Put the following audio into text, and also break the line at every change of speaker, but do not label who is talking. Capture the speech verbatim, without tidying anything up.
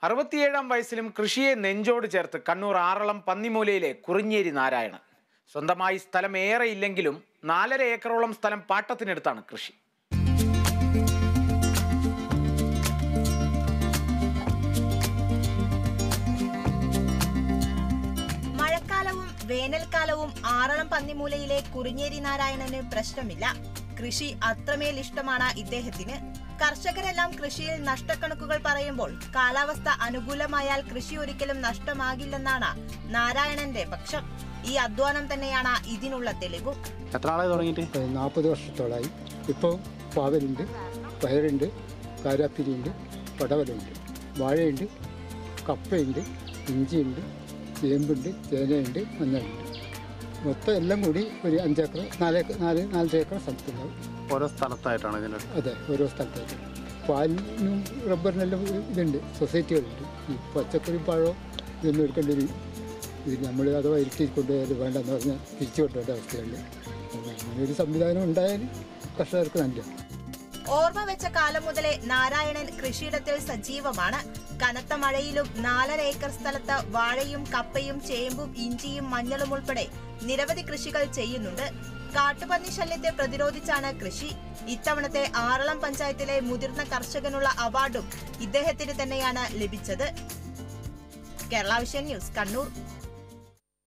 അറുപത്തിയേഴാം വയസ്സിലും കൃഷിയെ നെഞ്ചോട് ചേർത്ത് കണ്ണൂർ ആറളം പന്നിമൂലയിലെ കുറിഞ്ഞേരി നാരായണൻ. സ്വന്തമായി സ്ഥലം ഏറെ ഇല്ലെങ്കിലും നാലര ഏക്കറോളം സ്ഥലം പാട്ടത്തിനെടുത്താണ് കൃഷി.
മഴക്കാലവും വേനൽക്കാലവും ആറളം പന്നിമൂലയിലെ കുറിഞ്ഞേരി നാരായണന് പ്രശ്നമില്ല. കൃഷി അത്രമേൽ ഇഷ്ടമാണ് ഇദ്ദേഹത്തിന്. കർഷകരെല്ലാം കൃഷിയിൽ നഷ്ടക്കണക്കുകൾ പറയുമ്പോൾ കാലാവസ്ഥ അനുകൂലമായാൽ കൃഷി ഒരിക്കലും നഷ്ടമാകില്ലെന്നാണ് നാരായണന്റെ പക്ഷം. ഈ അധ്വാനം തന്നെയാണ് ഇതിനുള്ള തെളിവ്.
എത്ര നാളായി തുടങ്ങിയിട്ട്?
നാൽപ്പത് വർഷത്തോളായി. ഇപ്പോൾ പാവലുണ്ട്, പയറുണ്ട്, കാരാപ്പിരിയുണ്ട്, പടവലുണ്ട്, വാഴയുണ്ട്, കപ്പയുണ്ട്, ഇഞ്ചിയുണ്ട്, ചേമ്പുണ്ട്, ചേനയുണ്ട്, മഞ്ഞളുണ്ട്. മൊത്തം എല്ലാം കൂടി ഒരു അഞ്ചേക്കർ നാലേക്കർ നാല് നാലര ഏക്കർ സ്ഥലത്തുണ്ടാവും.
ഓരോ സ്ഥലത്തായിട്ടാണ് ഇതിൻ്റെ?
അതെ, ഓരോ സ്ഥലത്തായിട്ട്. പാലിനും റബ്ബറിനെല്ലാം ഇതുണ്ട്, സൊസൈറ്റികളുണ്ട്. ഈ പച്ചക്കറി പഴവും ഇതൊന്നും എടുക്കേണ്ട ഒരു ഇത് നമ്മൾ അഥവാ ഇരുത്തി കൊണ്ടുപോയാൽ വേണ്ടെന്ന് പറഞ്ഞാൽ തിരിച്ചു കൊണ്ടുപോകേണ്ട അവസ്ഥയുണ്ട്. അങ്ങനെ ഒരു സംവിധാനം ഉണ്ടായാൽ കർഷകർക്ക് നല്ലതാണ്.
ഓർമ്മ വെച്ച കാലം മുതലേ നാരായണൻ കൃഷിയിടത്തിൽ സജീവമാണ്. കനത്ത മഴയിലും നാലര ഏക്കർ സ്ഥലത്ത് വാഴയും കപ്പയും ചേമ്പും ഇഞ്ചിയും മഞ്ഞളും ഉൾപ്പെടെ നിരവധി കൃഷികൾ ചെയ്യുന്നുണ്ട്. കാട്ടുപന്നി ശല്യത്തെ പ്രതിരോധിച്ചാണ് കൃഷി. ഇത്തവണത്തെ ആറളം പഞ്ചായത്തിലെ മുതിർന്ന കർഷകനുള്ള അവാർഡും ഇദ്ദേഹത്തിന് തന്നെയാണ് ലഭിച്ചത്. Kerala vision news, Kannur.